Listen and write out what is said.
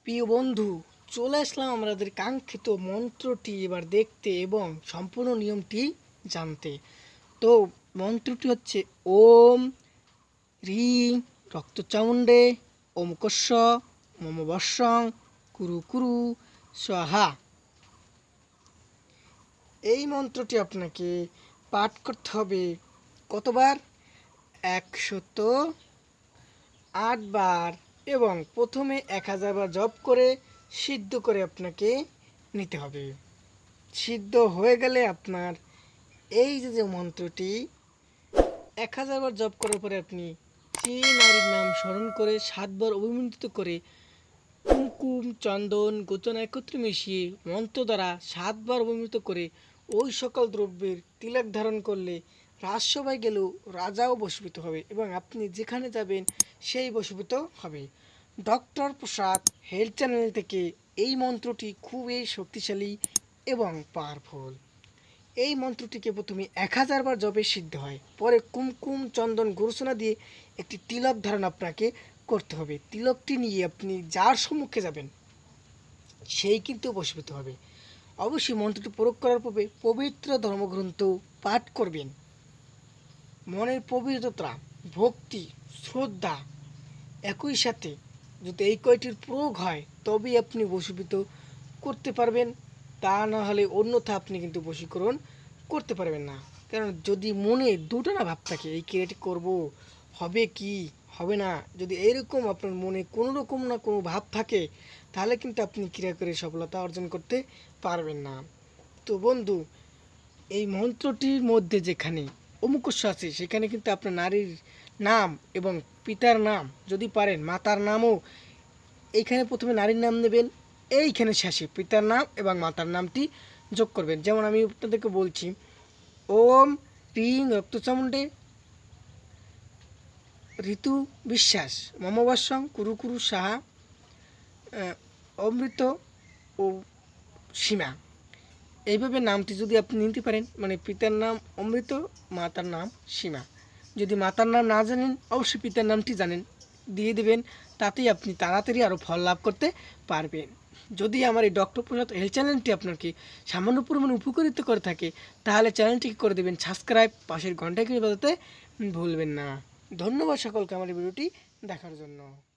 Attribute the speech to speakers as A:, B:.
A: প্রিয় বন্ধু, চলে আসলাম আমাদের কাঙ্ক্ষিত মন্ত্রটি এবার দেখতে এবং সম্পূর্ণ নিয়মটি জানতে। তো মন্ত্রটি হচ্ছে ওম রিং রক্তচামুণ্ডে ওমকস্য মম বর্ষং কুরু কুরু স্বাহা। এই মন্ত্রটি আপনাকে পাঠ করতে হবে কতবার? 108 বার এবং প্রথমে 1000 বার জপ করে সিদ্ধ করে আপনাকে নিতে হবে। সিদ্ধ হয়ে গেলে আপনার এই যে মন্ত্রটি 1000 বার জপ করার পরে আপনি যে নারীর নাম স্মরণ করে 7 বার অভিমন্ত্রিত করে কুমকুম চন্দন গোচনা একত্রে মিশিয়ে মন্ত্র দ্বারা 7 বার অভিমন্ত্রিত করে ওই সকল দ্রব্যের তিলক ধারণ করলে রাজসভায় গেলেও রাজাও বশীভূত হবে এবং আপনি যেখানে যাবেন সেই বশীভূত হবে। ডক্টর প্রসাদ হেলথ চ্যানেল থেকে এই মন্ত্রটি খুবই শক্তিশালী এবং পাওয়ারফুল। এই মন্ত্রটিকে প্রথমে 1000 বার জপে সিদ্ধ হয়, পরে কুমকুম চন্দন গোরসোনা দিয়ে একটি তিলক ধারণ আপনাকে করতে হবে। তিলকটি নিয়ে আপনি যার সম্মুখে যাবেন সেই কিন্তু বশীভূত হবে। অবশ্যই মন্ত্রটি প্রয়োগ করার পূর্বে পবিত্র ধর্মগ্রন্থ পাঠ করবেন। মনের পবিত্রতা, ভক্তি, শ্রদ্ধা একই সাথে যদি এই কয়টির প্রয়োগ হয় তবেই আপনি বশীভূত করতে পারবেন, তা না হলে অন্যথা আপনি কিন্তু বশীকরণ করতে পারবেন না। কারণ যদি মনে দুটো না ভাব থাকে এই ক্রিয়াটি করব, হবে কি হবে না, যদি এইরকম আপনার মনে কোনো রকম না কোনো ভাব থাকে তাহলে কিন্তু আপনি ক্রিয়া করে সফলতা অর্জন করতে পারবেন না। তো বন্ধু, এই মন্ত্রটির মধ্যে যেখানে অমুকস্য আছে সেখানে কিন্তু আপনার নারীর নাম এবং পিতার নাম, যদি পারেন মাতার নামও, এইখানে প্রথমে নারীর নাম নেবেন, এইখানে শেষে পিতার নাম এবং মাতার নামটি যোগ করবেন। যেমন আমি আপনাদেরকে বলছি, ওম রিং রক্তচামুণ্ডে ঋতু বিশ্বাস মম বর্ষং কুরু কুরু সাহা অমৃত ও সীমা। এইভাবে নামটি যদি আপনি নিতে পারেন, মানে পিতার নাম অমৃত, মাতার নাম সীমা। যদি মাতার নাম না জানেন অবশ্যই পিতার নামটি জানেন, দিয়ে দেবেন, তাতেই আপনি তাড়াতাড়ি আরও ফল লাভ করতে পারবেন। যদি আমার এই ডক্টর প্রসাদ হেলথ চ্যানেলটি আপনাকে সামান্য পরিমাণে উপকৃত করে থাকে তাহলে চ্যানেলটিকে করে দেবেন সাবস্ক্রাইব, পাশের ঘন্টায় বাজাতে ভুলবেন না। ধন্যবাদ সকলকে আমার এই ভিডিওটি দেখার জন্য।